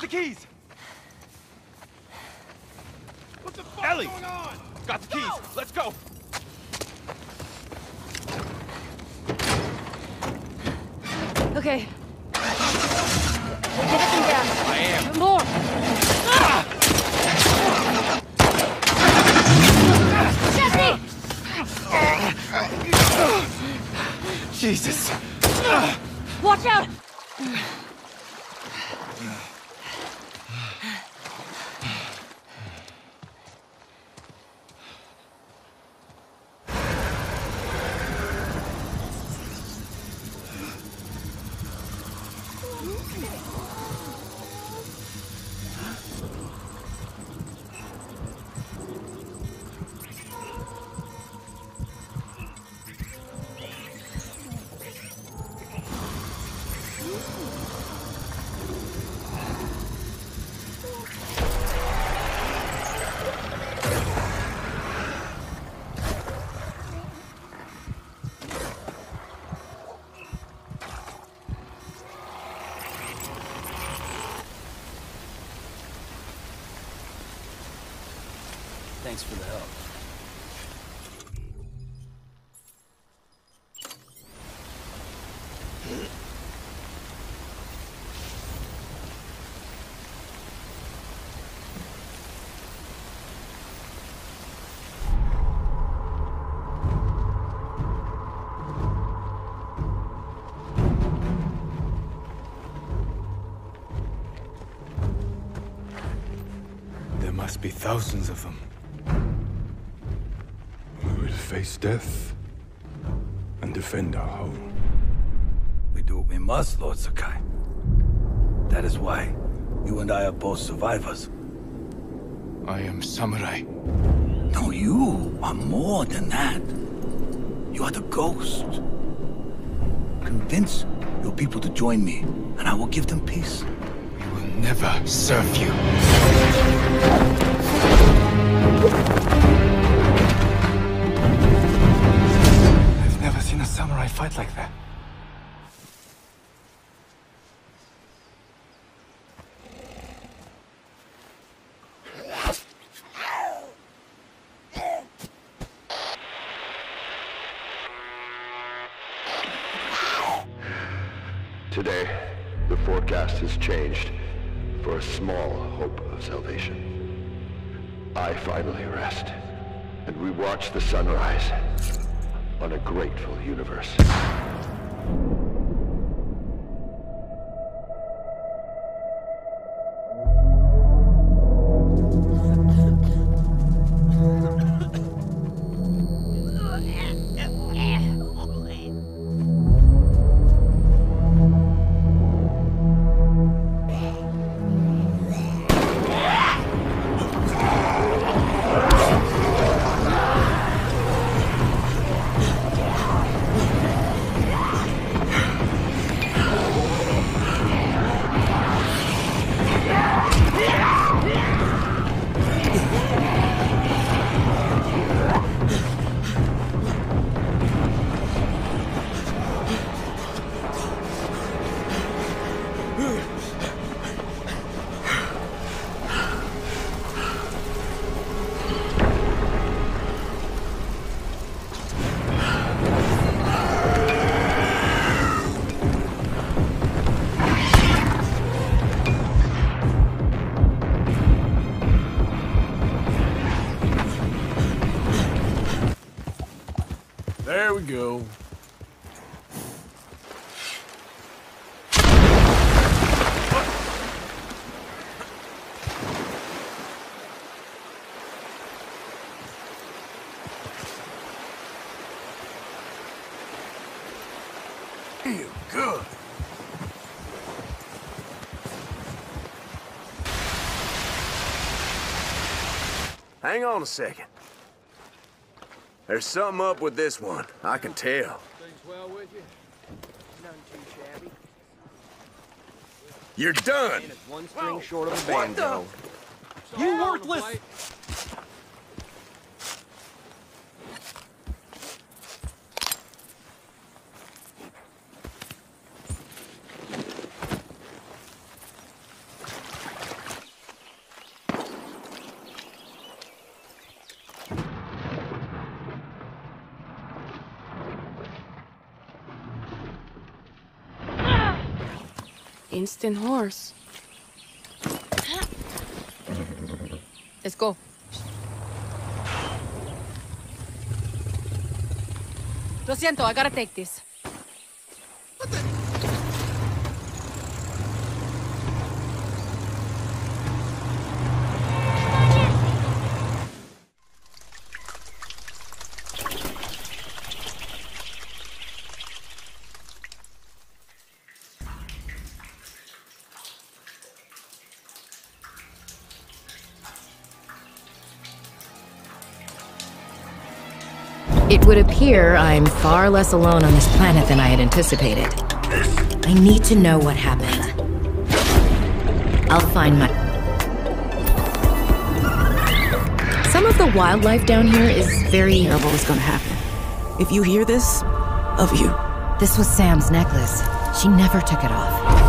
keys! What the fuck Ellie! going on? Got the keys! Let's go! Okay. Give it some gas. I am. Even more. Jesse! Jesus! Watch out! Thanks for the help. There must be thousands of them. We will face death and defend our home. We do what we must, Lord Sakai. That is why you and I are both survivors. I am samurai. No, you are more than that. You are the ghost. Convince your people to join me, and I will give them peace. We will never serve you. I've never seen a samurai fight like that. Today, the forecast has changed for a small hope of salvation. I finally rest, and we watch the sunrise on a grateful universe. There we go. Feel good. Hang on a second. There's something up with this one. I can tell. Things well with you? None too shabby. You're done! And it's one string short of a banjo. You worthless! instant horse. Let's go. Lo siento, I gotta take this. It would appear I'm far less alone on this planet than I had anticipated. I need to know what happened. I'll find my... Some of the wildlife down here is very... Terrible is gonna happen. If you hear this, of you. This was Sam's necklace. She never took it off.